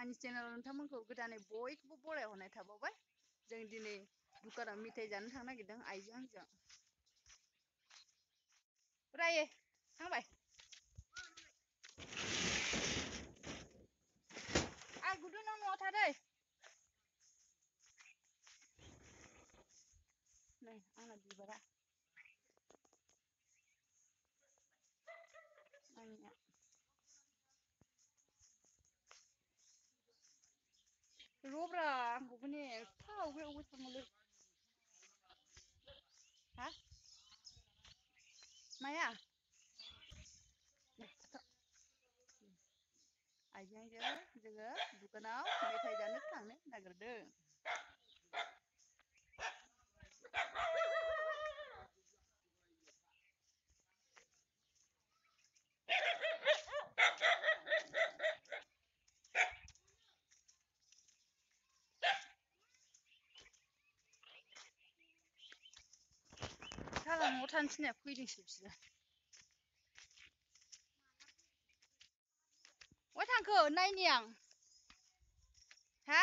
आंनि चेनेलाव नोंथांमोनखौ गोदानै बयखौबो बरायहरनाय थाबावबाय। जों दिनै दुकानाव मेथाइ जानो थांनो नागिरदों आइजो आंजों। राये थांबाय। आइ गुदुं नों न'आव थादै। नै आंना बिबारा आंनिया रब्रा आंखौबो ने एफा आवगायावबो थांगौलै। हा माया आइजों जोङो दुकानाव मेथाइ जानो थांनो नागिरदों। साला न'आव थानो थिननाया फैदोंसो बिसोरो। अबाय थांखो नायनि आं। हा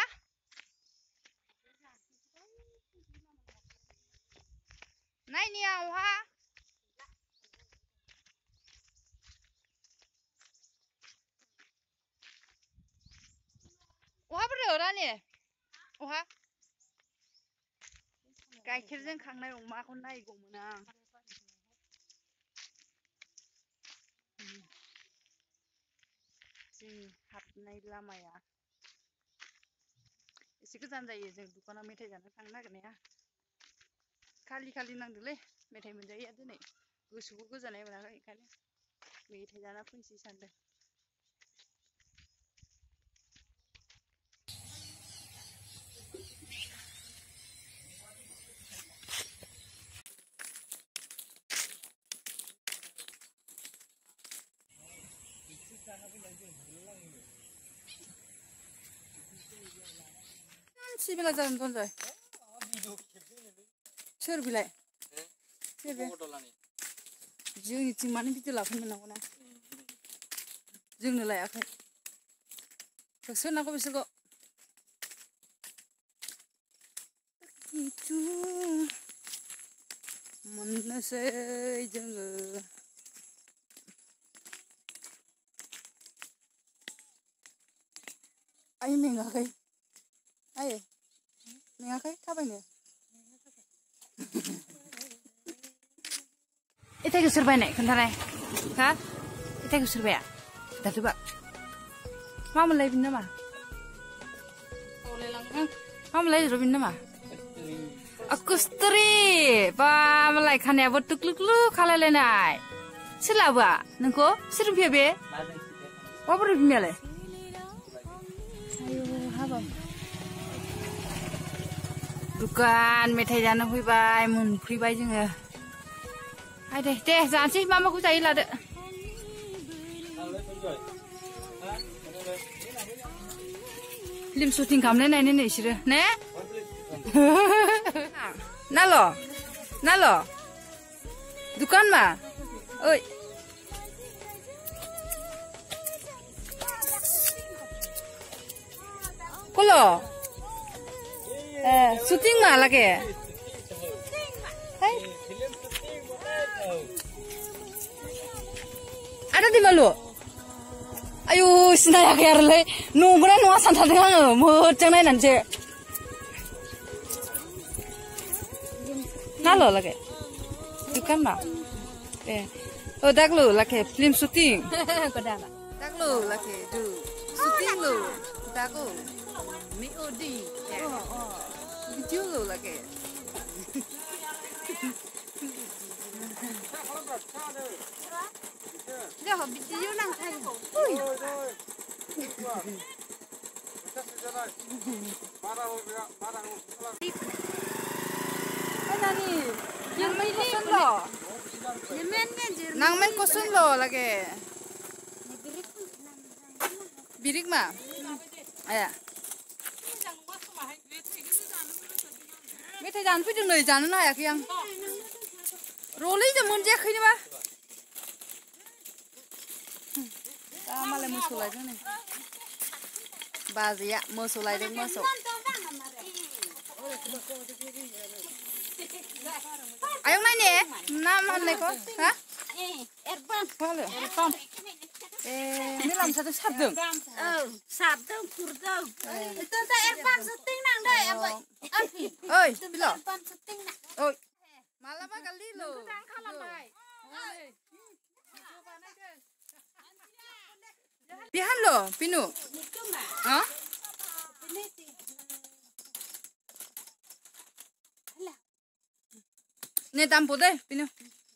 नायनि आं अहा बोरो रानि अहा गाइखेरजों खांनाय अमाखौ नायगौमोन आं। जोंनि हाबनाय लामाया एसे गोजान जायो। जों दुकानाव मेथाइ जानो थांनो नागिरनाया खालि खालि नांदोंलै। मेथाइ मोनजायैया दिनै गोसोखौ गोजोननाय मोनाखै ओंखायनो मेथाइ जाना फैनोसै सानदों। सिबिला जागोन दनजाय सोर बिलाय सोर बे जोंनिथिं मानो भिडिअ लाफैनो मोननांगौ ना जोंनो लायाखै होसोनांगौ बिसोरखौ मोननोसै जोङो आइ मेङाखै आइ मेङाखै थाबायनो इथाइखौ सोर बायनाय खोन्थानाय हा इथाइखौ सोर बाया दाथोबा मा मोनलाय बिनि नामा मा मोनलाय बिनि नामा कुस्तुरि बा मालाय खानायाबो टुक्लुक्लु खालायलायनाय सोर लाबोआ नोंखौ सोर फैया बे माबोरै बिमायालाय आयौ हाबाब दुकान मेथाइ जानो फैबाय मोनफैबाय जोङो हाय दे दे जानोसै मा माखौ जायो लादो फिल्म शुटिं खालामनाय नायनो नै बिसोरो ने नाल दुकान मा ओइ कलो shooting मा लागे ada di malu ayo सिनायाखै आरोलै नंगौना नङा सानथारदों आङो मोजां नायनानैसो नाल' लागे दुकान मा daglo lake film shooting daglo lake du shooting lo dago mi odi video lo lake 야, 비디오랑 사진. 아니, nangmen kosun lo lagi. Birik ma? Aya. मेथाइ जानो फैदों नै जानोनो हायाखै आं रलै जों मोनजायाखै नामा दा मालाय मोसौ लायदों नै बाजैया मोसौ लायदों मोसौ आयं नायने ना मा होननायखौ हा मालो ए मेला मोसादों सारदों सारदों खुरदों ओइ बिल' ओइ मालाबा गालिल' बिहानल' बिनु हा nih tampo deh, pino.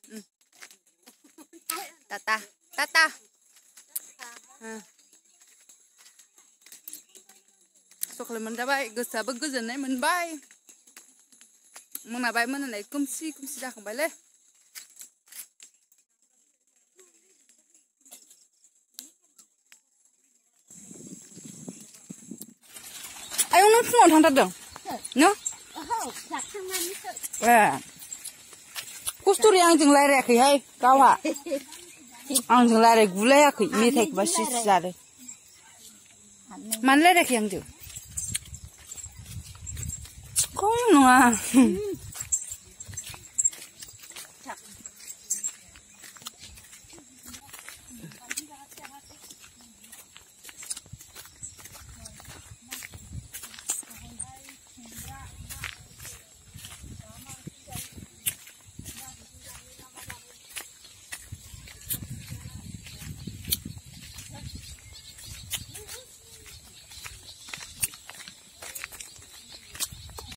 Tata, tata. Sokle mendabai, gosabe gojanai menbai. Monabai menanai kumsi kumsi jakambai le. Ayo nang fungau tangtardeng. No? Kusturi आंजों रायलायाखैहाय गावहा आंजों रायलायगुलायाखै मेथाइखौबा सिसि जादों मानो रायलायाखै आंजों खम नङा